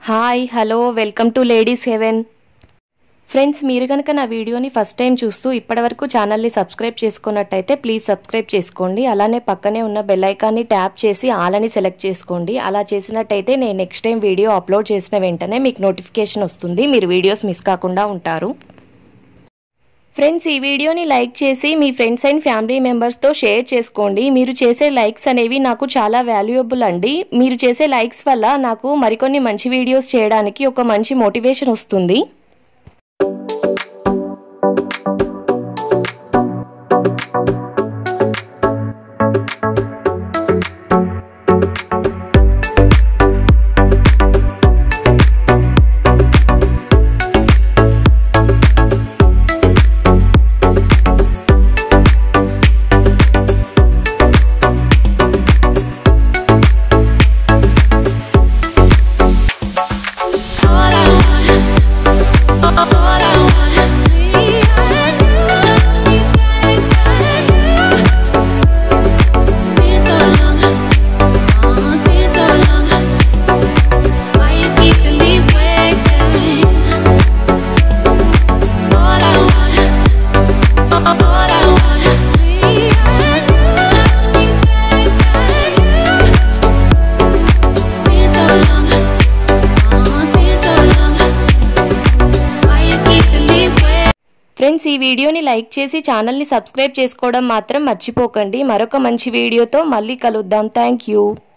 Hi hello welcome to ladies heaven friends మీరు గనుక నా వీడియోని ఫస్ట్ టైం చూస్తూ ఇప్పటివరకు ఛానల్ని సబ్స్క్రైబ్ చేసుకున్నట్టయితే ప్లీజ్ సబ్స్క్రైబ్ చేసుకోండి. అలానే పక్కనే ఉన్న బెల్ ఐకాన్ని ట్యాప్ చేసి ఆల్ అని సెలెక్ట్ చేసుకోండి. అలా చేసినట్టయితే నేను నెక్స్ట్ టైం వీడియో అప్లోడ్ చేసిన వెంటనే మీకు నోటిఫికేషన్ వస్తుంది. మీరు వీడియోస్ మిస్ కాకుండా ఉంటారు. ఫ్రెండ్స్ ఈ వీడియోని లైక్ చేసి మీ ఫ్రెండ్స్ అండ్ ఫ్యామిలీ మెంబర్స్తో షేర్ చేసుకోండి. మీరు చేసే లైక్స్ అనేవి నాకు చాలా వాల్యుయబుల్ అండి. మీరు చేసే లైక్స్ వల్ల నాకు మరికొన్ని మంచి వీడియోస్ చేయడానికి ఒక మంచి మోటివేషన్ వస్తుంది. ఫ్రెండ్స్ ఈ వీడియోని లైక్ చేసి ఛానల్ని సబ్స్క్రైబ్ చేసుకోవడం మాత్రం మర్చిపోకండి. మరొక మంచి వీడియోతో మళ్ళీ కలుద్దాం. Thank you.